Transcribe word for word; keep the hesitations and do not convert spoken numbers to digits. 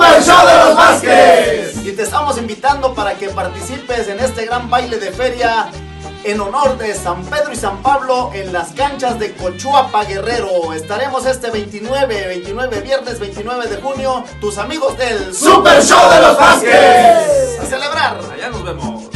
Super Show de los Vázquez. Y te estamos invitando para que participes en este gran baile de feria en honor de San Pedro y San Pablo en las canchas de Cochuapa, Guerrero. Estaremos este veintinueve, veintinueve, viernes veintinueve de junio, tus amigos del Super Show de los Vázquez. A celebrar. Allá nos vemos.